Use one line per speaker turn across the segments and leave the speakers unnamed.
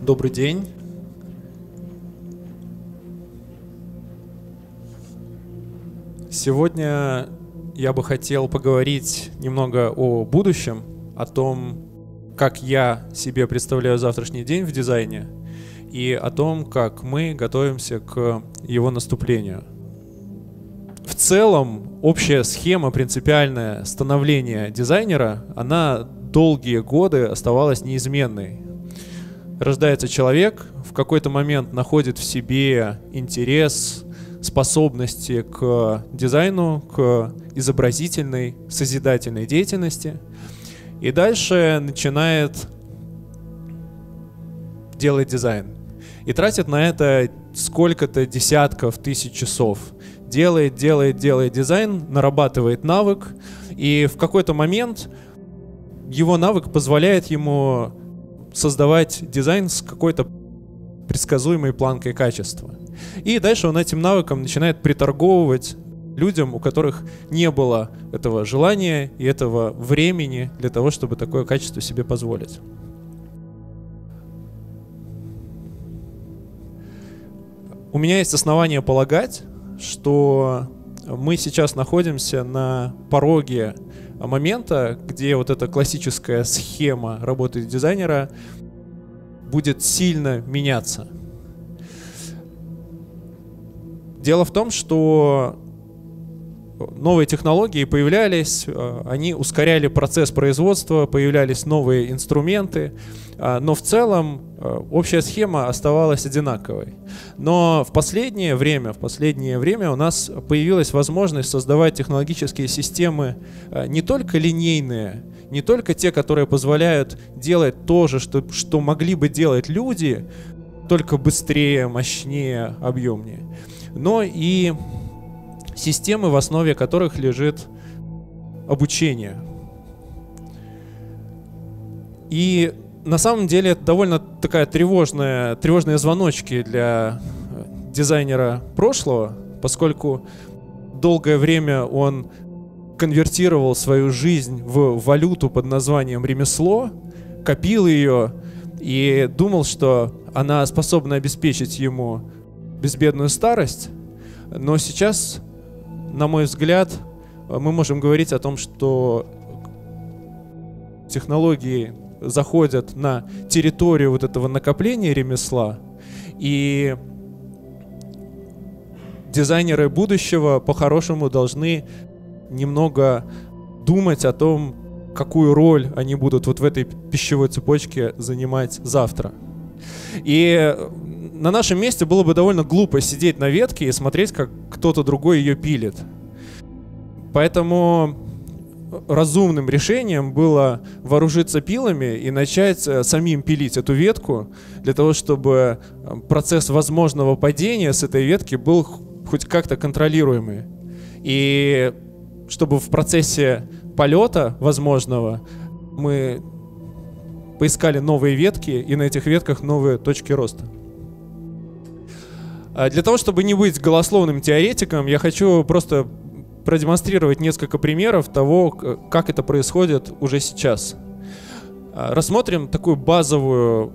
Добрый день. Сегодня я бы хотел поговорить немного о будущем, о том, как я себе представляю завтрашний день в дизайне и о том, как мы готовимся к его наступлению. В целом, общая схема, принципиальное становление дизайнера, она долгие годы оставалась неизменной. Рождается человек, в какой-то момент находит в себе интерес, способности к дизайну, к изобразительной, созидательной деятельности, и дальше начинает делать дизайн. И тратит на это сколько-то десятков тысяч часов. Делает дизайн, нарабатывает навык, и в какой-то момент его навык позволяет ему создавать дизайн с какой-то предсказуемой планкой качества. И дальше он этим навыком начинает приторговывать людям, у которых не было этого желания и этого времени для того, чтобы такое качество себе позволить. У меня есть основания полагать, что мы сейчас находимся на пороге момента, где вот эта классическая схема работы дизайнера будет сильно меняться. Дело в том, что новые технологии появлялись, они ускоряли процесс производства, появлялись новые инструменты, но в целом общая схема оставалась одинаковой. Но в последнее время у нас появилась возможность создавать технологические системы не только линейные, не только те, которые позволяют делать то же, что могли бы делать люди, только быстрее, мощнее, объемнее, но и системы, в основе которых лежит обучение. И на самом деле это довольно такая тревожные звоночки для дизайнера прошлого, поскольку долгое время он конвертировал свою жизнь в валюту под названием ремесло, копил ее и думал, что она способна обеспечить ему безбедную старость. Но сейчас, на мой взгляд, мы можем говорить о том, что технологии заходят на территорию вот этого накопления ремесла, и дизайнеры будущего по-хорошему должны немного думать о том, какую роль они будут вот в этой пищевой цепочке занимать завтра. И на нашем месте было бы довольно глупо сидеть на ветке и смотреть, как кто-то другой ее пилит. Поэтому разумным решением было вооружиться пилами и начать самим пилить эту ветку, для того, чтобы процесс возможного падения с этой ветки был хоть как-то контролируемый. И чтобы в процессе полета возможного мы поискали новые ветки и на этих ветках новые точки роста. Для того, чтобы не быть голословным теоретиком, я хочу просто продемонстрировать несколько примеров того, как это происходит уже сейчас. Рассмотрим такую базовую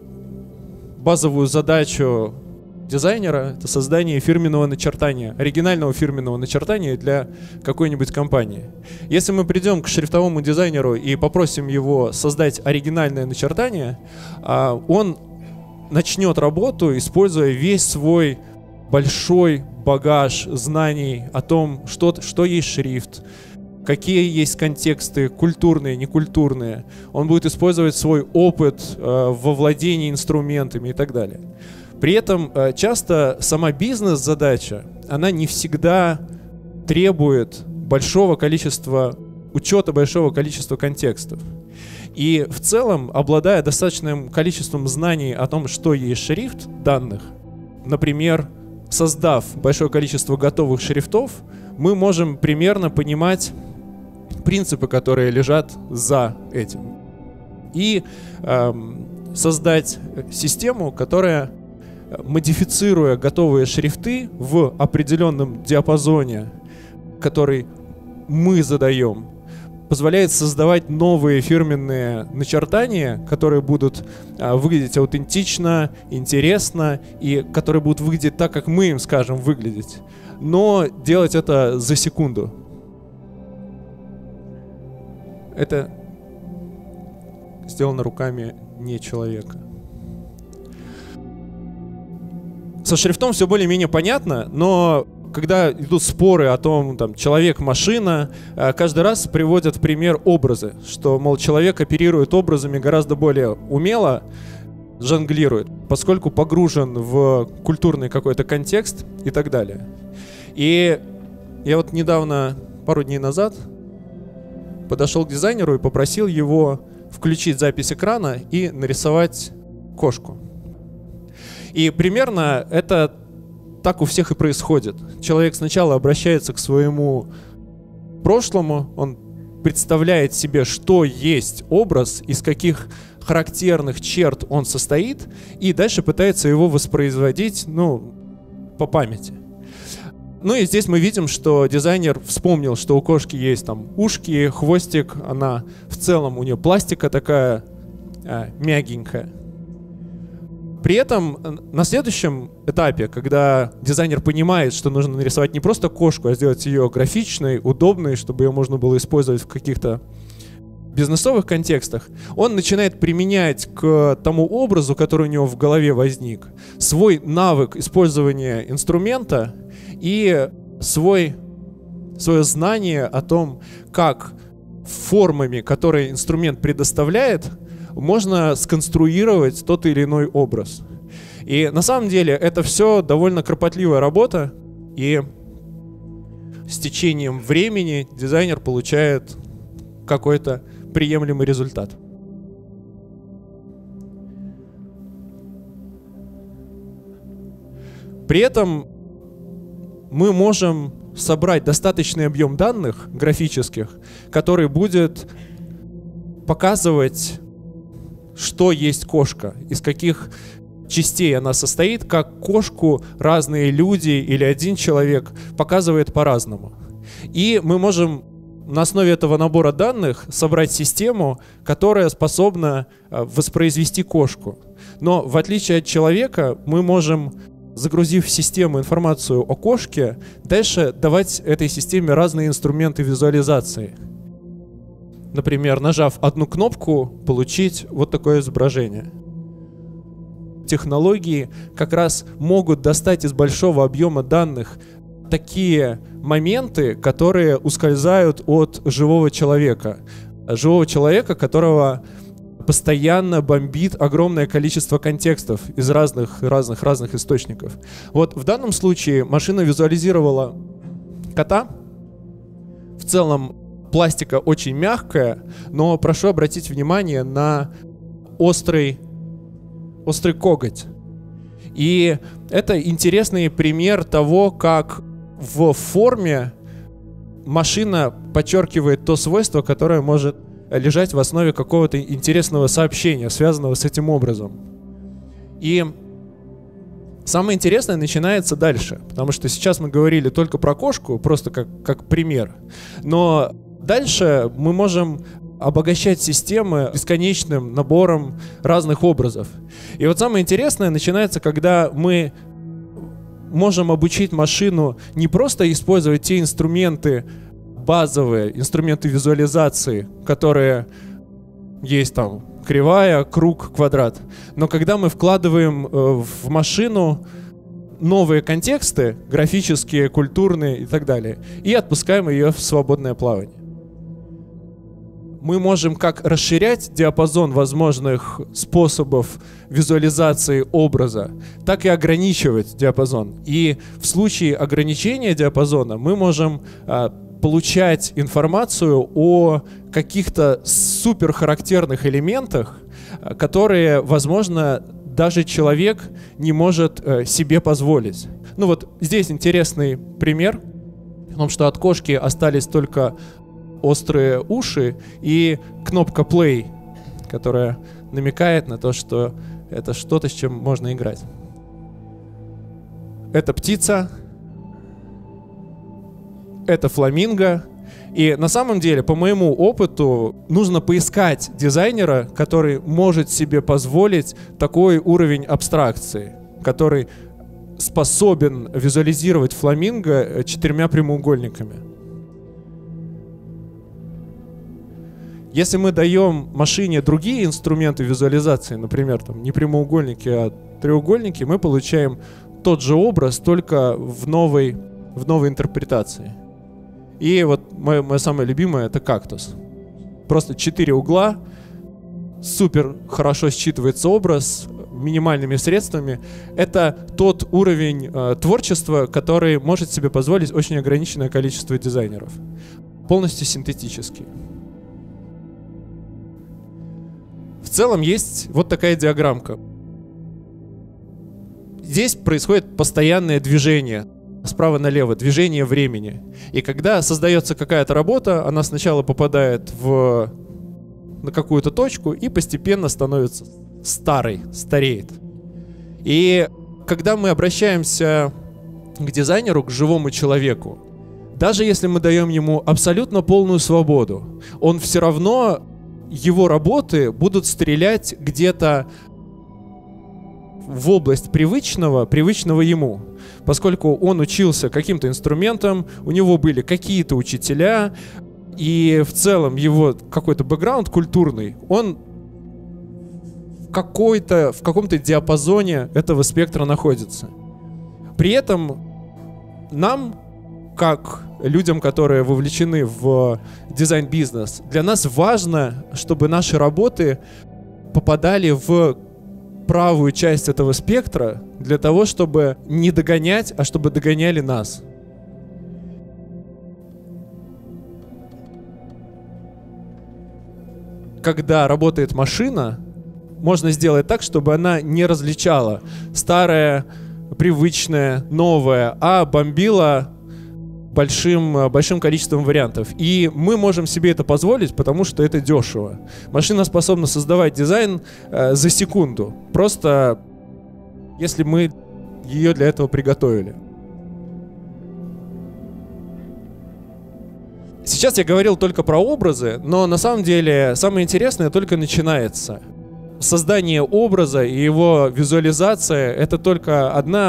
задачу дизайнера — это создание фирменного начертания, оригинального фирменного начертания для какой-нибудь компании. Если мы придем к шрифтовому дизайнеру и попросим его создать оригинальное начертание, он начнет работу, используя весь свой большой багаж знаний о том, что есть шрифт, какие есть контексты, культурные, некультурные. Он будет использовать свой опыт во владении инструментами и так далее. При этом часто сама бизнес-задача, она не всегда требует учета большого количества контекстов. И в целом, обладая достаточным количеством знаний о том, что есть шрифт данных, например, создав большое количество готовых шрифтов, мы можем примерно понимать принципы, которые лежат за этим. И создать систему, которая, модифицируя готовые шрифты в определенном диапазоне, который мы задаем, позволяет создавать новые фирменные начертания, которые будут выглядеть аутентично, интересно, и которые будут выглядеть так, как мы им скажем выглядеть. Но делать это за секунду. Это сделано руками не человека. Со шрифтом все более-менее понятно, но когда идут споры о том, там, человек-машина, каждый раз приводят в пример образы, что, мол, человек оперирует образами гораздо более умело, жонглирует, поскольку погружен в культурный какой-то контекст и так далее. И я вот недавно, пару дней назад, подошел к дизайнеру и попросил его включить запись экрана и нарисовать кошку. И примерно это так у всех и происходит. Человек сначала обращается к своему прошлому, он представляет себе, что есть образ, из каких характерных черт он состоит, и дальше пытается его воспроизводить, по памяти. Ну и здесь мы видим, что дизайнер вспомнил, что у кошки есть там ушки, хвостик, она в целом, у нее пластика такая мягенькая. При этом на следующем этапе, когда дизайнер понимает, что нужно нарисовать не просто кошку, а сделать ее графичной, удобной, чтобы ее можно было использовать в каких-то бизнесовых контекстах, он начинает применять к тому образу, который у него в голове возник, свой навык использования инструмента и свое знание о том, как формами, которые инструмент предоставляет, можно сконструировать тот или иной образ. И на самом деле это все довольно кропотливая работа, и с течением времени дизайнер получает какой-то приемлемый результат. При этом мы можем собрать достаточный объем данных графических, который будет показывать, что есть кошка, из каких частей она состоит, как кошку разные люди или один человек показывает по-разному. И мы можем на основе этого набора данных собрать систему, которая способна воспроизвести кошку. Но в отличие от человека, мы можем, загрузив в систему информацию о кошке, дальше давать этой системе разные инструменты визуализации. Например, нажав одну кнопку, получить вот такое изображение. Технологии как раз могут достать из большого объема данных такие моменты, которые ускользают от живого человека. Живого человека, которого постоянно бомбит огромное количество контекстов из разных источников. Вот в данном случае машина визуализировала кота. В целом пластика очень мягкая, но прошу обратить внимание на острый коготь. И это интересный пример того, как в форме машина подчеркивает то свойство, которое может лежать в основе какого-то интересного сообщения, связанного с этим образом. И самое интересное начинается дальше, потому что сейчас мы говорили только про кошку, просто как пример. Но дальше мы можем обогащать системы бесконечным набором разных образов. И вот самое интересное начинается, когда мы можем обучить машину не просто использовать те инструменты, базовые инструменты визуализации, которые есть там кривая, круг, квадрат, но когда мы вкладываем в машину новые контексты, графические, культурные и так далее, и отпускаем ее в свободное плавание. Мы можем как расширять диапазон возможных способов визуализации образа, так и ограничивать диапазон. И в случае ограничения диапазона мы можем получать информацию о каких-то суперхарактерных элементах, которые, возможно, даже человек не может себе позволить. Ну вот здесь интересный пример, в том, что от кошки остались только острые уши и кнопка play, которая намекает на то, что это что-то, с чем можно играть. Это птица, это фламинго, И на самом деле, по моему опыту, нужно поискать дизайнера, который может себе позволить такой уровень абстракции, который способен визуализировать фламинго 4 прямоугольниками. Если мы даем машине другие инструменты визуализации, например, там, не прямоугольники, а треугольники, мы получаем тот же образ, только в новой интерпретации. И вот мое самое любимое — это кактус. Просто 4 угла, супер хорошо считывается образ, минимальными средствами. Это тот уровень творчества, который может себе позволить очень ограниченное количество дизайнеров. Полностью синтетический. В целом есть вот такая диаграммка. Здесь происходит постоянное движение справа налево, движение времени. И когда создается какая-то работа, она сначала попадает на какую-то точку и постепенно становится стареет. И когда мы обращаемся к дизайнеру, к живому человеку, даже если мы даем ему абсолютно полную свободу, он все равно, его работы будут стрелять где-то в область привычного ему, поскольку он учился каким-то инструментам, у него были какие-то учителя, и в целом его какой-то бэкграунд культурный, он в каком-то диапазоне этого спектра находится. При этом нам, как людям, которые вовлечены в дизайн-бизнес, для нас важно, чтобы наши работы попадали в правую часть этого спектра для того, чтобы не догонять, а чтобы догоняли нас. Когда работает машина, можно сделать так, чтобы она не различала старое, привычное, новое, а бомбила большим количеством вариантов. И мы можем себе это позволить, потому что это дешево. Машина способна создавать дизайн за секунду, просто если мы ее для этого приготовили. Сейчас я говорил только про образы, но на самом деле самое интересное только начинается. Создание образа и его визуализация — это только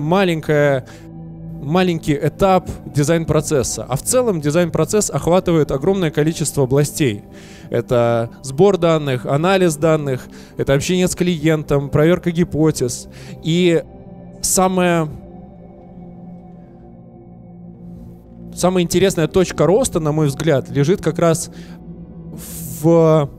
маленький этап дизайн-процесса. А в целом дизайн-процесс охватывает огромное количество областей. Это сбор данных, анализ данных, это общение с клиентом, проверка гипотез. И самая интересная точка роста, на мой взгляд, лежит как раз в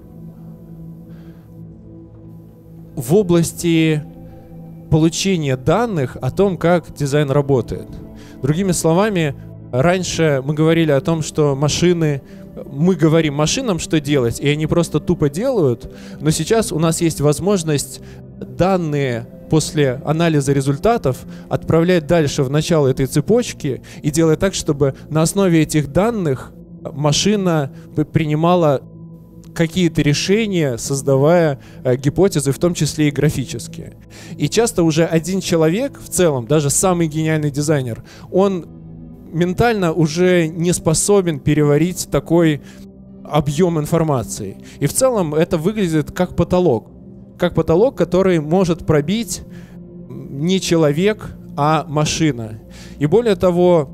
области получения данных о том, как дизайн работает. Другими словами, раньше мы говорили о том, что мы говорим машинам, что делать, и они просто тупо делают, но сейчас у нас есть возможность данные после анализа результатов отправлять дальше в начало этой цепочки и делать так, чтобы на основе этих данных машина принимала какие-то решения, создавая гипотезы, в том числе и графические. И часто уже один человек, в целом, даже самый гениальный дизайнер, он ментально уже не способен переварить такой объем информации. И в целом это выглядит как потолок. Как потолок, который может пробить не человек, а машина. И более того,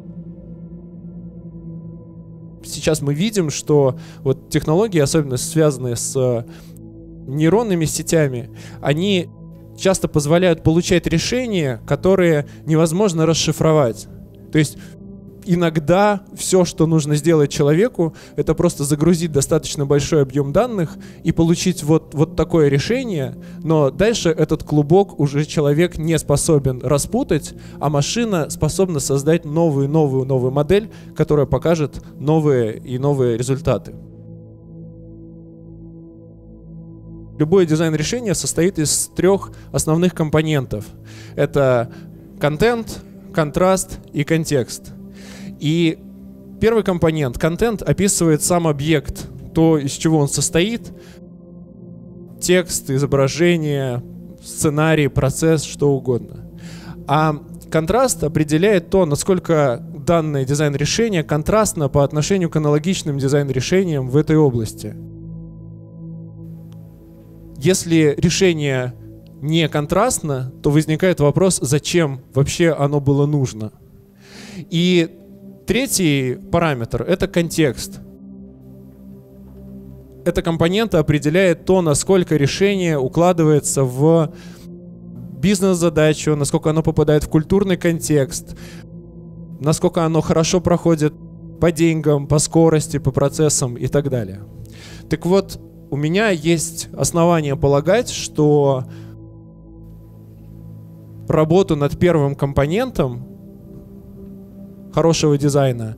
сейчас мы видим, что вот технологии, особенно связанные с нейронными сетями, они часто позволяют получать решения, которые невозможно расшифровать. То есть иногда все, что нужно сделать человеку, это просто загрузить достаточно большой объем данных и получить вот такое решение, но дальше этот клубок уже человек не способен распутать, а машина способна создать новую модель, которая покажет новые результаты. Любое дизайн-решение состоит из 3 основных компонентов. Это контент, контраст и контекст. И первый компонент, контент, описывает сам объект, то, из чего он состоит, текст, изображение, сценарий, процесс, что угодно. А контраст определяет то, насколько данное дизайн-решение контрастно по отношению к аналогичным дизайн-решениям в этой области. Если решение не контрастно, то возникает вопрос, зачем вообще оно было нужно. И третий параметр — это контекст. Эта компонента определяет то, насколько решение укладывается в бизнес-задачу, насколько оно попадает в культурный контекст, насколько оно хорошо проходит по деньгам, по скорости, по процессам и так далее. Так вот, у меня есть основания полагать, что работу над первым компонентом хорошего дизайна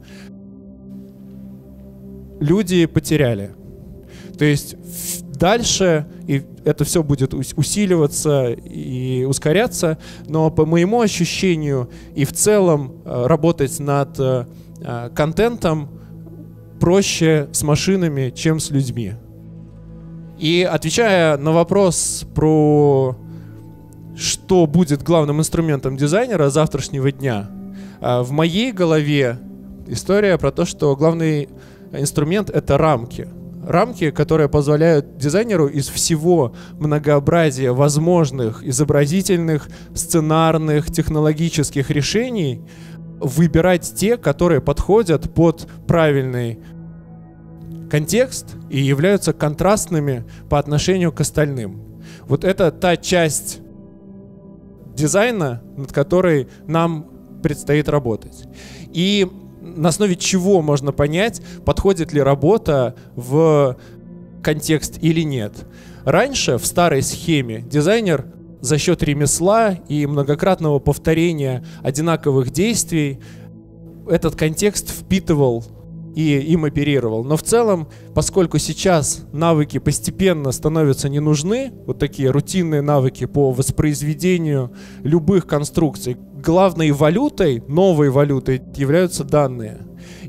люди потеряли. То есть дальше и это все будет усиливаться и ускоряться, но по моему ощущению и в целом работать над контентом проще с машинами, чем с людьми. И отвечая на вопрос про что будет главным инструментом дизайнера завтрашнего дня, в моей голове история про то, что главный инструмент — это рамки. Рамки, которые позволяют дизайнеру из всего многообразия возможных изобразительных, сценарных, технологических решений выбирать те, которые подходят под правильный контекст и являются контрастными по отношению к остальным. Вот это та часть дизайна, над которой нам предстоит работать. И на основе чего можно понять, подходит ли работа в контекст или нет. Раньше в старой схеме дизайнер за счет ремесла и многократного повторения одинаковых действий этот контекст впитывал и им оперировал. Но в целом, поскольку сейчас навыки постепенно становятся не нужны, вот такие рутинные навыки по воспроизведению любых конструкций, главной валютой, новой валютой являются данные.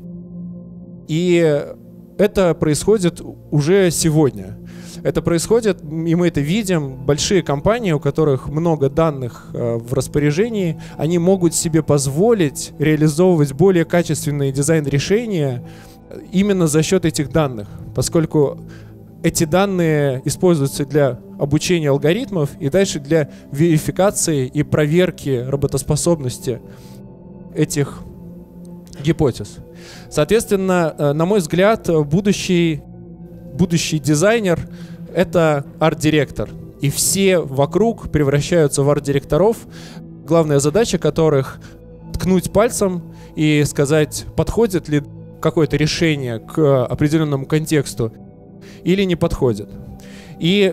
И это происходит уже сегодня. Это происходит, и мы это видим, большие компании, у которых много данных в распоряжении, они могут себе позволить реализовывать более качественные дизайн-решения именно за счет этих данных, поскольку эти данные используются для обучения алгоритмов и дальше для верификации и проверки работоспособности этих гипотез. Соответственно, на мой взгляд, будущий дизайнер — это арт-директор. И все вокруг превращаются в арт-директоров, главная задача которых — ткнуть пальцем и сказать, подходит ли какое-то решение к определенному контексту или не подходит. И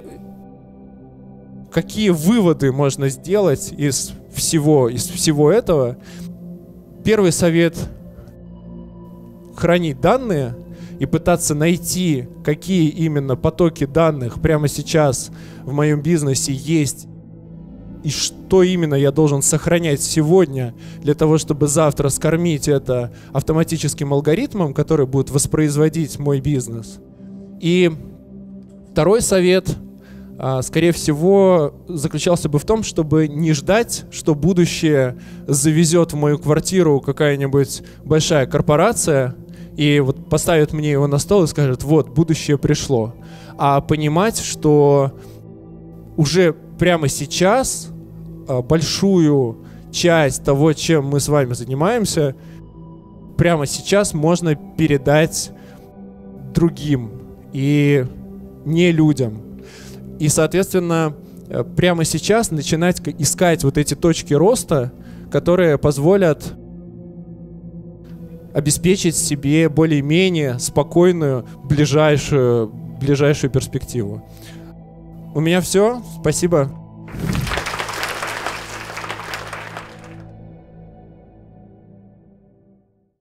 какие выводы можно сделать из всего этого? Первый совет — хранить данные и пытаться найти, какие именно потоки данных прямо сейчас в моем бизнесе есть и что именно я должен сохранять сегодня для того, чтобы завтра скормить это автоматическим алгоритмом, который будет воспроизводить мой бизнес. И второй совет, скорее всего, заключался бы в том, чтобы не ждать, что будущее завезет в мою квартиру какая-нибудь большая корпорация и вот поставит мне его на стол и скажет, вот, будущее пришло. А понимать, что уже прямо сейчас большую часть того, чем мы с вами занимаемся, прямо сейчас можно передать другим и не людям. И, соответственно, прямо сейчас начинать искать вот эти точки роста, которые позволят обеспечить себе более-менее спокойную ближайшую перспективу. У меня все. Спасибо.